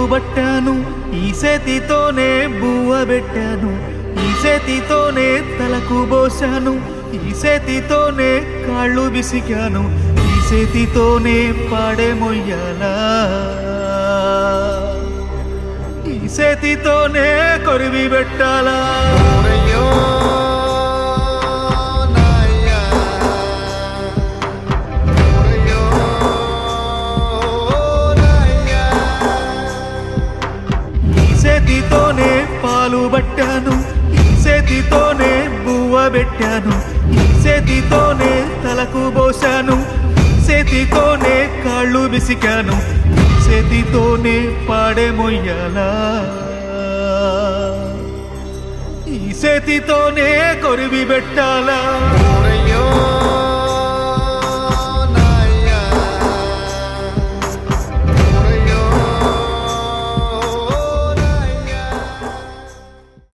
పట్టాను ఈ చేతితోనే బువ్వ పెట్టాను ఈ చేతితోనే తలకు పోశాను ఈ చేతితోనే కాళ్ళు బిసికాను ఈ చేతితోనే పాడే మొయ్యాలా ఈ చేతితోనే కొరివి పెట్టాలా చేతితోనే పాలు పట్టాను ఈ చేతితోనే బువ్వ పెట్టాను ఈ చేతితోనే తలకు పోశాను ఈ చేతితోనే కాళ్ళు బిసికాను ఈ చేతితోనే పాడే మొయ్యాలా ఈ చేతితోనే కొరివి పెట్టాలా